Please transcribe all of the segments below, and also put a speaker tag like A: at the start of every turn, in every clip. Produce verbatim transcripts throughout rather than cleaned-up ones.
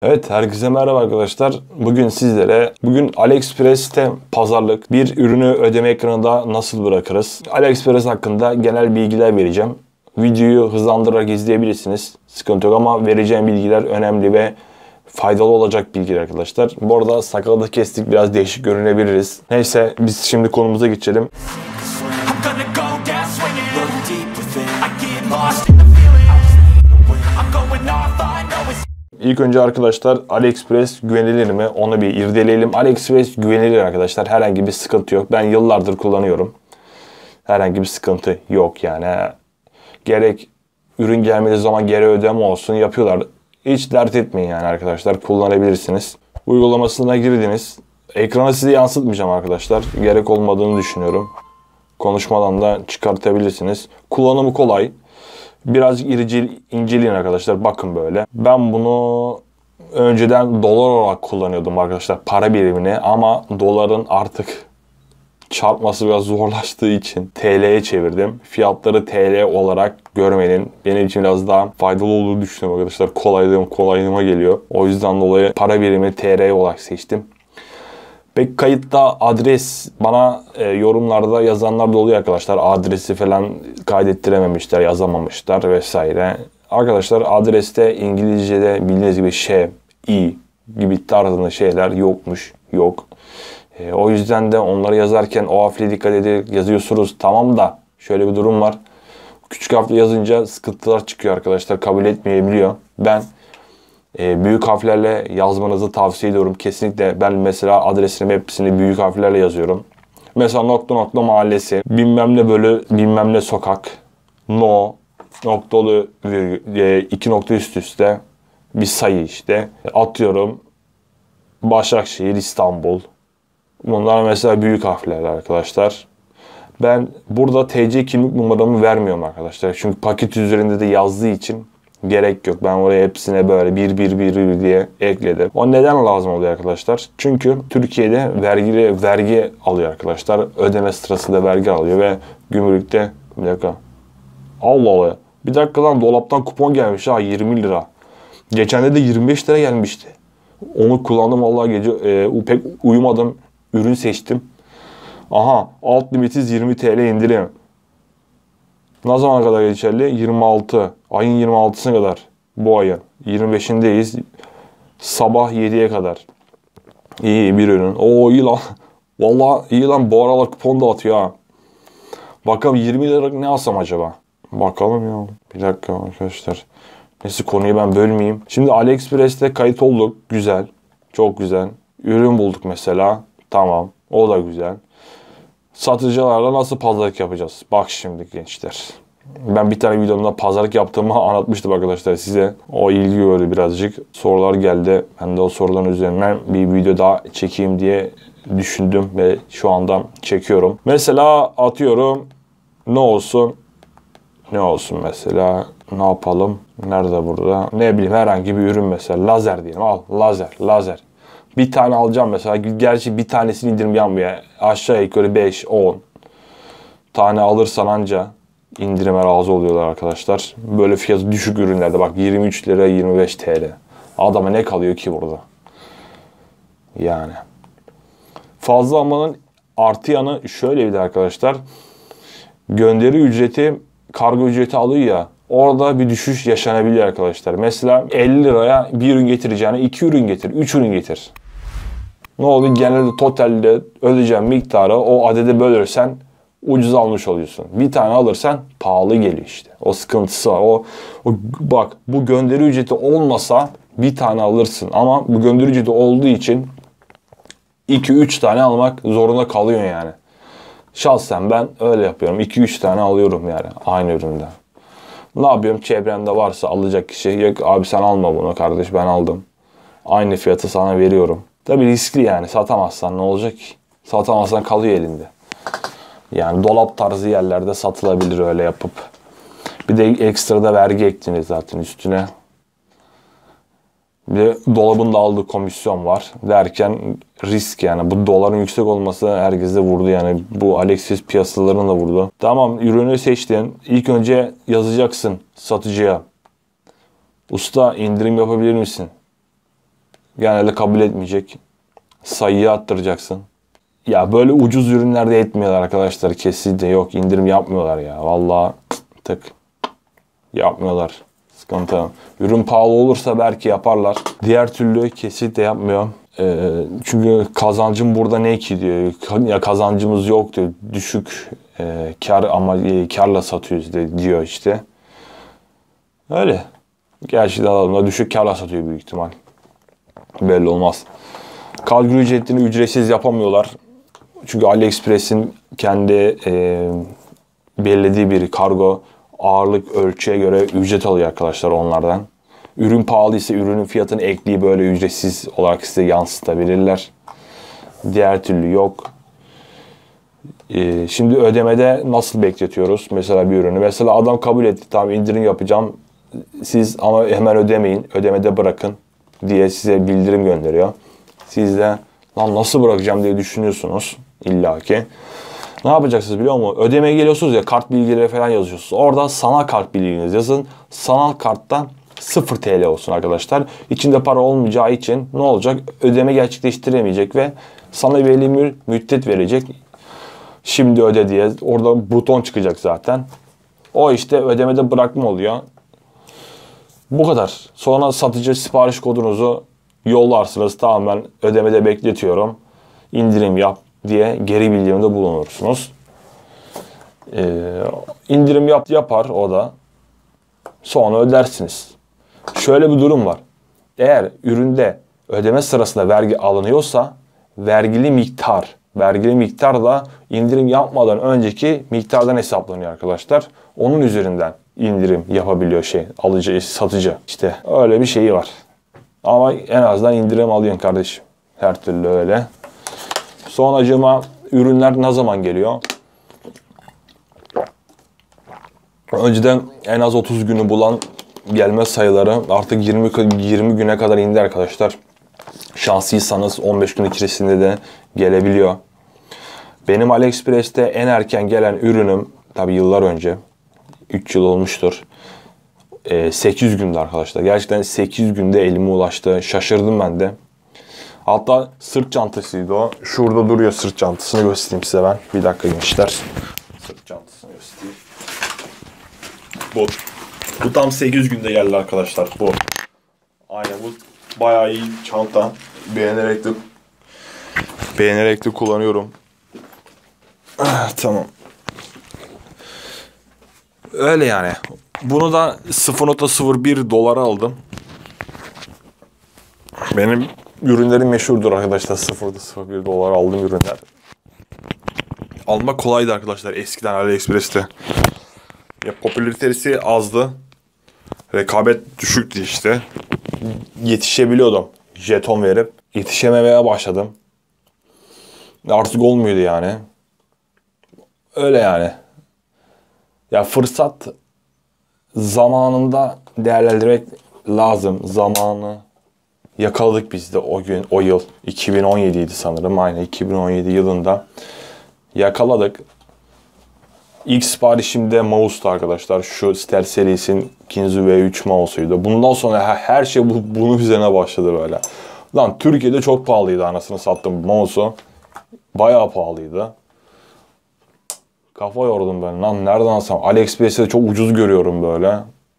A: Evet, herkese merhaba arkadaşlar. Bugün sizlere, bugün AliExpress'te pazarlık bir ürünü ödeme ekranında nasıl bırakırız? AliExpress hakkında genel bilgiler vereceğim. Videoyu hızlandırarak izleyebilirsiniz. Sıkıntı yok ama vereceğim bilgiler önemli ve faydalı olacak bilgiler arkadaşlar. Bu arada sakalı da kestik, biraz değişik görünebiliriz. Neyse, biz şimdi konumuza geçelim. İlk önce arkadaşlar AliExpress güvenilir mi? Onu bir irdeleyelim. AliExpress güvenilir arkadaşlar. Herhangi bir sıkıntı yok. Ben yıllardır kullanıyorum. Herhangi bir sıkıntı yok yani. Gerek ürün gelmediği zaman geri ödeme olsun yapıyorlar. Hiç dert etmeyin yani arkadaşlar. Kullanabilirsiniz. Uygulamasına girdiniz. Ekrana size yansıtmayacağım arkadaşlar. Gerek olmadığını düşünüyorum. Konuşmadan da çıkartabilirsiniz. Kullanımı kolay. Birazcık irici, inceleyin arkadaşlar. Bakın böyle. Ben bunu önceden dolar olarak kullanıyordum arkadaşlar. Para birimini. Ama doların artık çarpması biraz zorlaştığı için T L'ye çevirdim. Fiyatları T L olarak görmenin benim için biraz daha faydalı olduğunu düşünüyorum arkadaşlar. Kolaylığım kolaylığıma geliyor. O yüzden dolayı para birimi T L olarak seçtim. Peki kayıtta adres bana e, yorumlarda yazanlar da oluyor arkadaşlar. Adresi falan kaydettirememişler, yazamamışlar vesaire. Arkadaşlar adreste İngilizce'de bildiğiniz gibi ş, i gibi tarzında şeyler yokmuş. Yok. E, o yüzden de onları yazarken o harfle dikkat edip yazıyorsunuz. Tamam da şöyle bir durum var. Küçük harfle yazınca sıkıntılar çıkıyor arkadaşlar. Kabul etmeyebiliyor. Ben E, büyük harflerle yazmanızı tavsiye ediyorum. Kesinlikle ben mesela adresimi hepsini büyük harflerle yazıyorum. Mesela nokta nokta mahallesi, bilmem ne bölü, bilmem ne sokak, no, noktalı, e, iki nokta üst üste bir sayı işte. Atıyorum Başakşehir, İstanbul. Bunlar mesela büyük harflerle arkadaşlar. Ben burada T C kimlik numaramı vermiyorum arkadaşlar. Çünkü paket üzerinde de yazdığı için gerek yok. Ben oraya hepsine böyle bir bir bir bir diye ekledim. O neden lazım oluyor arkadaşlar? Çünkü Türkiye'de vergi vergi alıyor arkadaşlar. Ödeme sırasında vergi alıyor ve gümrükte bir dakika. Allah Allah. Bir dakika lan, dolaptan kupon gelmiş ha, yirmi lira. Geçen de yirmi beş lira gelmişti. Onu kullandım vallahi, gece e, pek uyumadım. Ürün seçtim. Aha, alt limitiz yirmi T L indirim. Ne zamana kadar geçerli? yirmi altı. Ayın yirmi altısına kadar. Bu ayın. yirmi beşindeyiz. Sabah yediye kadar. İyi bir ürün. Oo iyi lan. Vallahi iyi lan. Bu aralar kupon da atıyor ha. Bakalım yirmi liralık ne alsam acaba? Bakalım ya. Bir dakika arkadaşlar. Neyse, konuyu ben bölmeyeyim. Şimdi AliExpress'te kayıt olduk. Güzel. Çok güzel. Ürün bulduk mesela. Tamam. O da güzel. Satıcılarla nasıl pazarlık yapacağız? Bak şimdi gençler. Ben bir tane videomda pazarlık yaptığımı anlatmıştım arkadaşlar size. O ilgi gördü birazcık. Sorular geldi. Ben de o soruların üzerinden bir video daha çekeyim diye düşündüm ve şu anda çekiyorum. Mesela atıyorum ne olsun? Ne olsun mesela? Ne yapalım? Nerede burada? Ne bileyim, herhangi bir ürün mesela. Lazer diyelim. Al lazer, lazer. Bir tane alacağım mesela. Gerçi bir tanesini indirim yapmıyor. Aşağı yukarı beş on tane alırsan anca indirime razı oluyorlar arkadaşlar. Böyle fiyatı düşük ürünlerde bak, yirmi üç lira, yirmi beş T L. Adama ne kalıyor ki burada? Yani. Fazla almanın artı yanı şöyle bir de arkadaşlar. Gönderi ücreti, kargo ücreti alıyor ya. Orada bir düşüş yaşanabiliyor arkadaşlar. Mesela elli liraya bir ürün getireceğine iki ürün getir, üç ürün getir. Ne oluyor? Genelde totalde ödeyeceğin miktarı o adede bölürsen ucuz almış oluyorsun. Bir tane alırsan pahalı geliyor işte. O sıkıntısı var. O, o bak, bu gönderi ücreti olmasa bir tane alırsın. Ama bu gönderi ücreti olduğu için iki üç tane almak zorunda kalıyorsun yani. Şahsen ben öyle yapıyorum. iki üç tane alıyorum yani aynı üründen. Ne yapıyorum? Çevremde varsa alacak kişi, yok abi sen alma bunu kardeş, ben aldım. Aynı fiyatı sana veriyorum. Tabii riskli yani. Satamazsan ne olacak ki? Satamazsan kalıyor elinde. Yani dolap tarzı yerlerde satılabilir öyle yapıp. Bir de ekstra da vergi ekleniyor zaten üstüne. Bir de dolabın da aldığı komisyon var derken risk yani. Bu doların yüksek olması herkese vurdu yani. Bu AliExpress piyasalarını da vurdu. Tamam, ürünü seçtin. İlk önce yazacaksın satıcıya. Usta indirim yapabilir misin? genelde kabul etmeyecek. Sayıyı arttıracaksın. Ya böyle ucuz ürünlerde etmiyorlar arkadaşlar. Kesinlikle yok. İndirim yapmıyorlar ya. Vallahi tık. Yapmıyorlar. Sıkıntı. Ürün pahalı olursa belki yaparlar. Diğer türlü kesinlikle yapmıyor. Ee, çünkü kazancım burada ne ki diyor. Ya kazancımız yok diyor. Düşük e, kar ama e, karla satıyoruz de, diyor işte. Öyle. Gerçi de adamlar düşük karla satıyor büyük ihtimal. Belli olmaz. Kargo ücretini ücretsiz yapamıyorlar. Çünkü AliExpress'in kendi e, belirlediği bir kargo ağırlık ölçüye göre ücret alıyor arkadaşlar onlardan. Ürün pahalıysa ürünün fiyatını ekleyip böyle ücretsiz olarak size yansıtabilirler. Diğer türlü yok. Ee, şimdi ödemede nasıl bekletiyoruz? Mesela bir ürünü. Mesela adam kabul etti. Tamam indirim yapacağım. Siz ama hemen ödemeyin. Ödemede bırakın diye size bildirim gönderiyor. Siz de lan nasıl bırakacağım diye düşünüyorsunuz illaki. Ne yapacaksınız biliyor musunuz? Ödemeye geliyorsunuz ya kart bilgileri falan yazıyorsunuz. Orada sanal kart bilginizi yazın. Sanal karttan sıfır T L olsun arkadaşlar. İçinde para olmayacağı için ne olacak? Ödeme gerçekleştiremeyecek ve sana belli bir müddet verecek. Şimdi öde diye. Orada buton çıkacak zaten. O işte ödemede bırakma oluyor. Bu kadar. Sonra satıcı sipariş kodunuzu yollarsınız. Tamam ben ödemede bekletiyorum. İndirim yap diye geri bildirimde bulunursunuz. Ee, indirim yap yapar o da. Sonra ödersiniz. Şöyle bir durum var. Eğer üründe ödeme sırasında vergi alınıyorsa vergili miktar, vergili miktar da indirim yapmadan önceki miktardan hesaplanıyor arkadaşlar. Onun üzerinden indirim yapabiliyor şey alıcı, satıcı. İşte öyle bir şeyi var. Ama en azından indirim alıyorsun kardeşim. Her türlü öyle. Sonracığıma ürünler ne zaman geliyor? Önceden en az otuz günü bulan gelme sayıları artık yirmi, yirmi güne kadar indi arkadaşlar. Şanslıysanız on beş gün içerisinde de gelebiliyor. Benim AliExpress'te en erken gelen ürünüm tabi yıllar önce üç yıl olmuştur. sekiz günde arkadaşlar. Gerçekten sekiz günde elime ulaştı. Şaşırdım ben de. Hatta sırt çantasıydı o. Şurada duruyor sırt çantasını göstereyim size ben. Bir dakika gençler. Sırt çantasını göstereyim. Bu. Bu tam sekiz günde geldi arkadaşlar. Bu. Aynen bu bayağı iyi çanta. Beğenerek de beğenerek de kullanıyorum. Ah, tamam. Öyle yani. Bunu da sıfır nokta sıfır bir dolara aldım. Benim ürünlerim meşhurdur arkadaşlar. sıfır nokta sıfır bir dolara aldım ürünler. Almak kolaydı arkadaşlar eskiden AliExpress'te. Ya popülaritesi azdı. Rekabet düşüktü işte. Yetişebiliyordum. Jeton verip yetişememeye başladım. Artık olmuyordu yani. Öyle yani. Ya fırsat zamanında değerlendirmek lazım. Zamanı yakaladık biz de o gün, o yıl. iki bin on yedi idi sanırım. Aynen iki bin on yedi yılında yakaladık. İlk siparişimde mouse'tu arkadaşlar. Şu Stealth serisinin Kinzu V üç mouse'uydu. Bundan sonra her şey bu, bunun üzerine başladı böyle. Lan Türkiye'de çok pahalıydı anasını sattım mouse'u. Bayağı pahalıydı. Kafa yordum ben. Lan nereden alsam? AliExpress'te çok ucuz görüyorum böyle.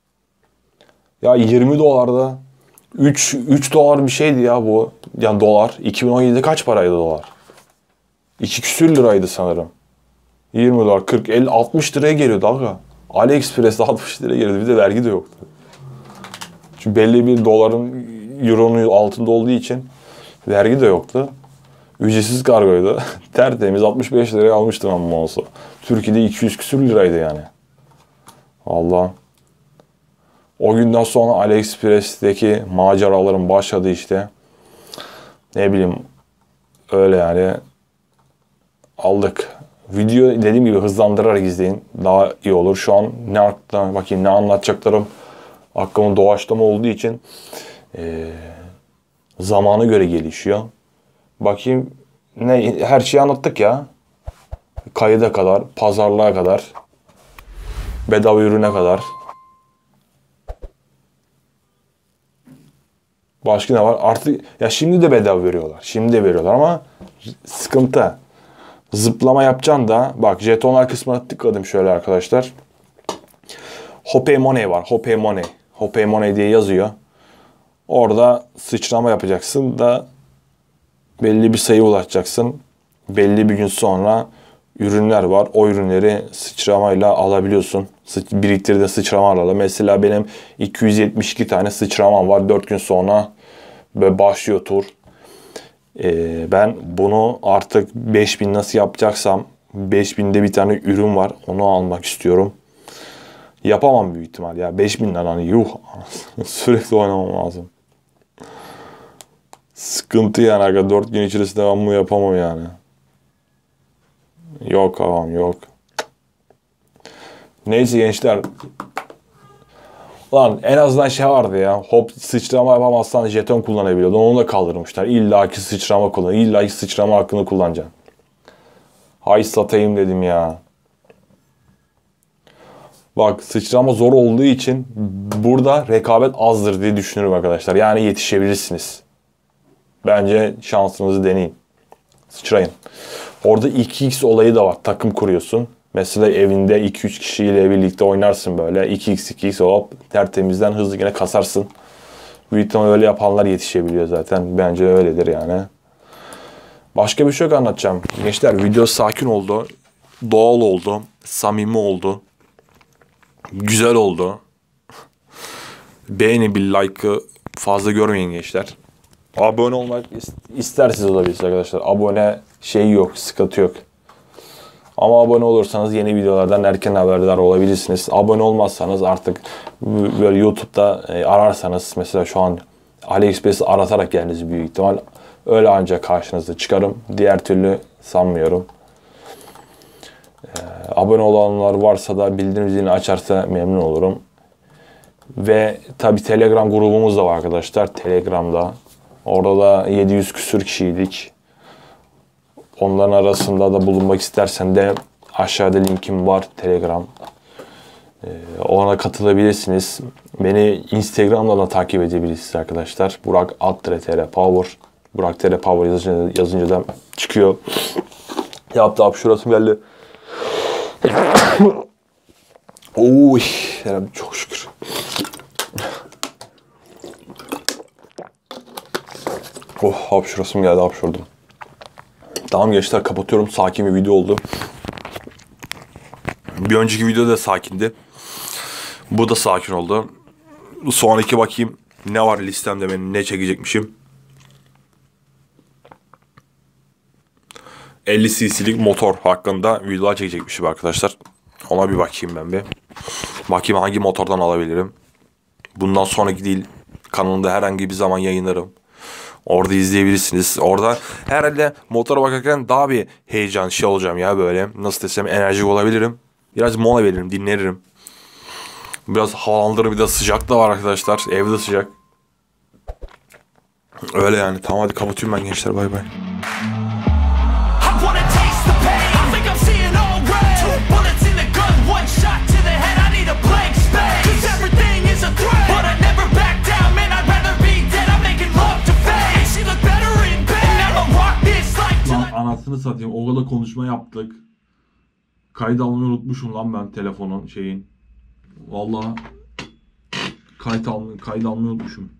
A: Ya yirmi dolarda üç, üç dolar bir şeydi ya bu. Yani dolar. iki bin on yedide kaç paraydı dolar? iki küsür liraydı sanırım. yirmi dolar, kırk, elli, altmış liraya geliyordu aga. AliExpress'te altmış liraya geliyordu. Bir de vergi de yoktu. Çünkü belli bir doların, euronun altında olduğu için vergi de yoktu. Ücretsiz kargoydu. Tertemiz altmış beş liraya almıştım ben mouse'u. Türkiye'de iki yüz küsür liraydı yani. Allah. O günden sonra AliExpress'teki maceralarım başladı işte. Ne bileyim öyle yani. Aldık. Video dediğim gibi hızlandırarak izleyin. Daha iyi olur. Şu an ne aklıma bakayım ne anlatacaklarım hakkımın doğaçlama olduğu için e, zamana göre gelişiyor. Bakayım ne her şeyi anlattık ya. Kayıda kadar, pazarlığa kadar, bedava ürüne kadar. Başka ne var? Artık ya şimdi de bedava veriyorlar. Şimdi de veriyorlar ama sıkıntı. Zıplama yapacaksın da bak jetonlar kısmına tıkladım şöyle arkadaşlar. Hope Money var. Hope Money. Hope Money diye yazıyor. Orada sıçrama yapacaksın da belli bir sayı ulaşacaksın. Belli bir gün sonra ürünler var. O ürünleri sıçramayla alabiliyorsun. Biriktirdiğin sıçramalarla. Mesela benim iki yüz yetmiş iki tane sıçramam var. dört gün sonra böyle başlıyor tur. Ee, ben bunu artık beş bin nasıl yapacaksam beş binde bir tane ürün var. Onu almak istiyorum. Yapamam büyük ihtimal ya. beş binden hani yuh. Sürekli oynamam lazım. Sıkıntı yani aga. dört gün içerisinde ben bunu yapamam yani. Yok ağam yok. Neyse gençler. Lan en azından şey vardı ya. Hop sıçrama yapamazsan jeton kullanabiliyordun. Onu da kaldırmışlar. İlla ki sıçrama kullan. İlla ki sıçrama hakkını kullanacaksın. Hay satayım dedim ya. Bak sıçrama zor olduğu için burada rekabet azdır diye düşünüyorum arkadaşlar. Yani yetişebilirsiniz. Bence şansınızı deneyin. Sıçrayın. Orada iki x olayı da var. Takım kuruyorsun. Mesela evinde iki üç kişiyle birlikte oynarsın böyle. iki x iki x hop tertemizden hızlı yine kasarsın. Büyük ihtimalle öyle yapanlar yetişebiliyor zaten. Bence öyledir yani. Başka bir şey yok anlatacağım. Gençler video sakin oldu. Doğal oldu. Samimi oldu. Güzel oldu. Beğeni bir like'ı fazla görmeyin gençler. Abone olmak isterseniz olabilirsiniz arkadaşlar. Abone şey yok, sıkıntı yok. Ama abone olursanız yeni videolardan erken haberdar olabilirsiniz. Abone olmazsanız artık böyle YouTube'da ararsanız mesela şu an AliExpress'i aratarak geldiğiniz büyük ihtimal öyle ancak karşınıza çıkarım. Diğer türlü sanmıyorum. Ee, abone olanlar varsa da bildirim zilini açarsa memnun olurum. Ve tabi Telegram grubumuz da var arkadaşlar. Telegram'da. Orada da yedi yüz küsür kişiydik. Onların arasında da bulunmak istersen de aşağıda linkim var Telegram. Ee, ona katılabilirsiniz. Beni Instagram'dan da takip edebilirsiniz arkadaşlar. Burak alt tire power. Burak tire power yazınca, yazınca da çıkıyor. Yaptı hapşurasım geldi. Oy, çok şükür. Oh, hapşurasım geldi, hapşurdum. Tamam gençler, kapatıyorum. Sakin bir video oldu. Bir önceki video da sakindi. Bu da sakin oldu. Sonraki bakayım ne var listemde, benim ne çekecekmişim. elli cc'lik motor hakkında videolar çekecekmişim arkadaşlar. Ona bir bakayım ben bir. Bakayım hangi motordan alabilirim. Bundan sonraki değil, kanalımda herhangi bir zaman yayınlarım. Orada izleyebilirsiniz. Orada herhalde motora bakarken daha bir heyecan şey olacağım ya böyle. Nasıl desem, enerjik olabilirim. Biraz mola veririm, dinlenirim. Biraz havalandırır, bir de sıcak da var arkadaşlar. Evde sıcak. Öyle yani. Tamam hadi kapatıyorum ben gençler. Bay bay. Anasını satayım. O kadar konuşma yaptık. Kayıt almayı unutmuşum lan ben telefonun şeyin. Vallahi kayıt almayı, kayıt almayı unutmuşum.